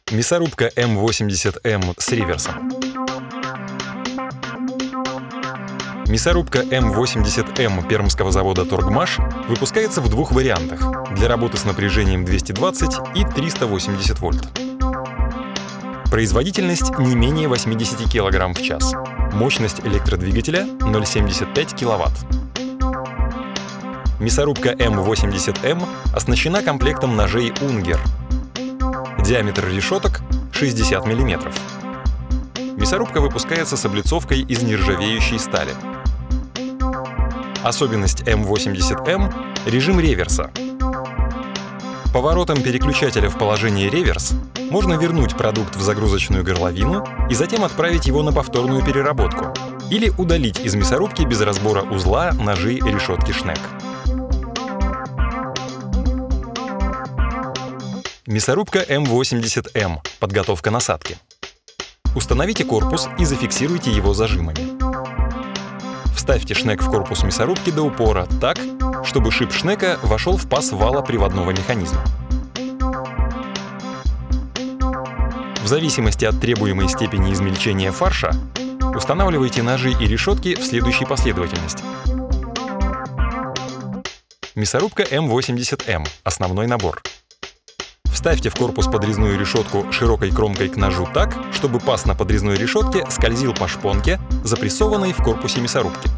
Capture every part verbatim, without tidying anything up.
Мясорубка эм восемьдесят эм с реверсом. Мясорубка эм восемьдесят эм пермского завода «Торгмаш» выпускается в двух вариантах для работы с напряжением двести двадцать и триста восемьдесят вольт. Производительность не менее восьмидесяти килограмм в час. Мощность электродвигателя ноль целых семьдесят пять киловатт. Мясорубка эм восемьдесят эм оснащена комплектом ножей «Унгер». Диаметр решеток шестьдесят миллиметров. Мясорубка выпускается с облицовкой из нержавеющей стали. Особенность эм восемьдесят эм — режим реверса. Поворотом переключателя в положение реверс можно вернуть продукт в загрузочную горловину и затем отправить его на повторную переработку или удалить из мясорубки без разбора узла, ножи и решетки шнек. Мясорубка эм восемьдесят эм. Подготовка насадки. Установите корпус и зафиксируйте его зажимами. Вставьте шнек в корпус мясорубки до упора так, чтобы шип шнека вошел в паз вала приводного механизма. В зависимости от требуемой степени измельчения фарша устанавливайте ножи и решетки в следующей последовательности. Мясорубка эм восемьдесят эм. Основной набор. Вставьте в корпус подрезную решетку широкой кромкой к ножу так, чтобы паз на подрезной решетке скользил по шпонке, запрессованной в корпусе мясорубки.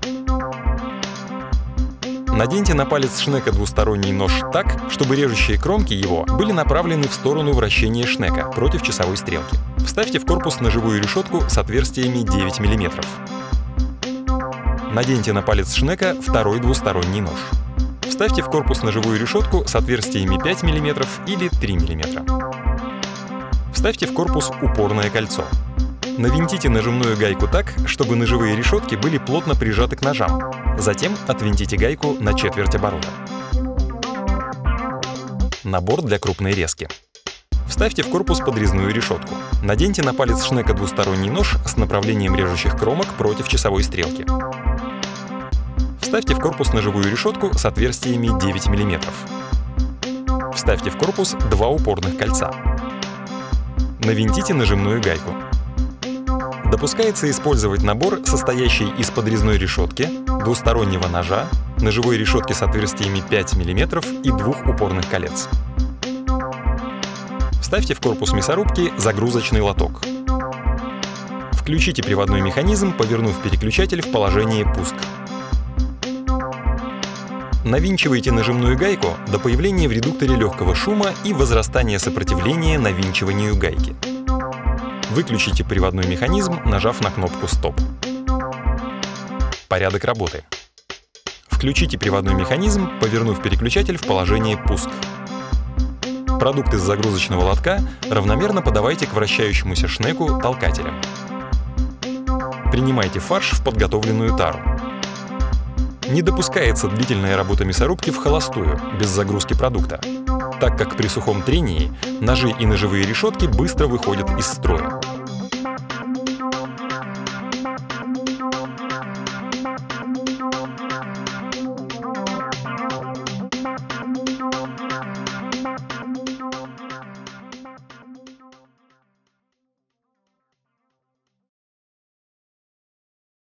Наденьте на палец шнека двусторонний нож так, чтобы режущие кромки его были направлены в сторону вращения шнека против часовой стрелки. Вставьте в корпус ножевую решетку с отверстиями девять миллиметров. Наденьте на палец шнека второй двусторонний нож. Вставьте в корпус ножевую решетку с отверстиями пять миллиметров или три миллиметра. Вставьте в корпус упорное кольцо. Навинтите нажимную гайку так, чтобы ножевые решетки были плотно прижаты к ножам. Затем отвинтите гайку на четверть оборота. Набор для крупной резки. Вставьте в корпус подрезную решетку. Наденьте на палец шнека двусторонний нож с направлением режущих кромок против часовой стрелки. Вставьте в корпус ножевую решетку с отверстиями девять миллиметров. Вставьте в корпус два упорных кольца. Навинтите нажимную гайку. Допускается использовать набор, состоящий из подрезной решетки, двустороннего ножа, ножевой решетки с отверстиями пять миллиметров и двух упорных колец. Вставьте в корпус мясорубки загрузочный лоток. Включите приводной механизм, повернув переключатель в положение «Пуск». Навинчивайте нажимную гайку до появления в редукторе легкого шума и возрастания сопротивления навинчиванию гайки. Выключите приводной механизм, нажав на кнопку «Стоп». Порядок работы. Включите приводной механизм, повернув переключатель в положение «Пуск». Продукт из загрузочного лотка равномерно подавайте к вращающемуся шнеку толкателем. Принимайте фарш в подготовленную тару. Не допускается длительная работа мясорубки в холостую, без загрузки продукта, так как при сухом трении ножи и ножевые решетки быстро выходят из строя.